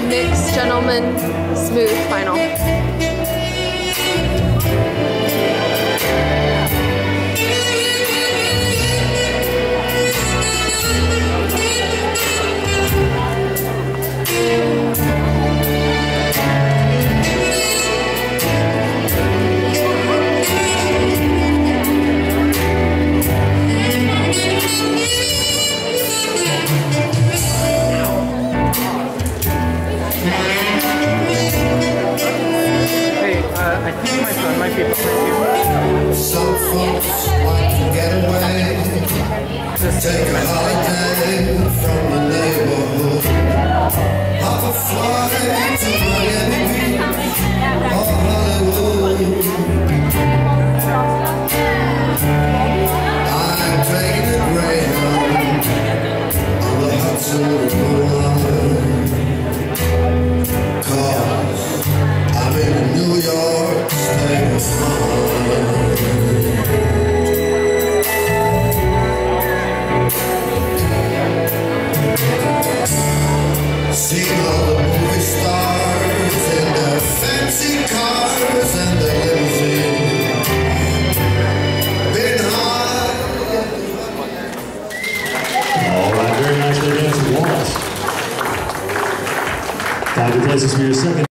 mixed gentleman smooth final. I think my son might be behind you. Some folks like to get away, take a holiday from the neighborhood, hop a flight to Miami or Hollywood. I'm taking a Greyhound on the Hudson Boulevard, 'cause I'm in New York State of mind. Seen all the movie stars in their fancy cars and their limousine. Been high. All right, very nicely danced, Wallace. Time to place us for your second.